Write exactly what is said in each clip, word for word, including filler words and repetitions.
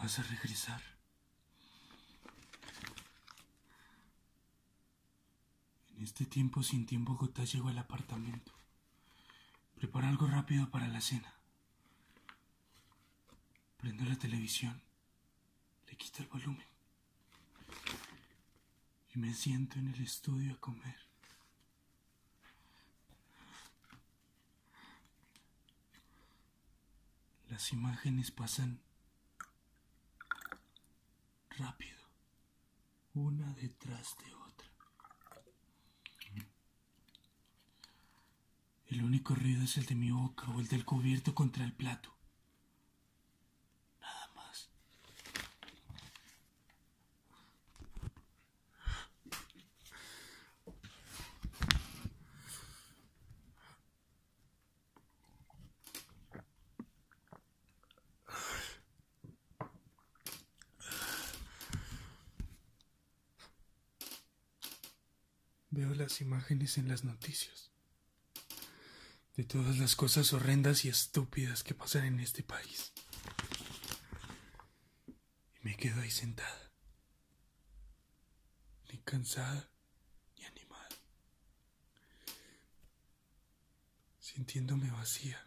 vas a regresar. En este tiempo sin tiempo, Bogotá llegó al apartamento. Prepara algo rápido para la cena. Prendo la televisión. Le quito el volumen. Y me siento en el estudio a comer. Las imágenes pasan rápido, una detrás de otra. El único ruido es el de mi boca o el del cubierto contra el plato. Nada más. Veo las imágenes en las noticias de todas las cosas horrendas y estúpidas que pasan en este país. Y me quedo ahí sentada, ni cansada ni animada, sintiéndome vacía.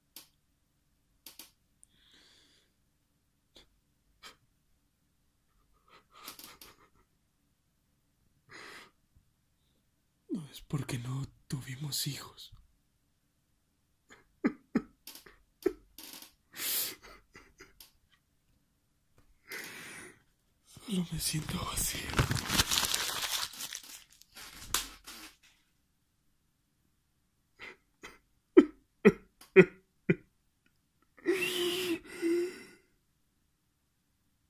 No es porque no tuvimos hijos. Solo me siento vacío.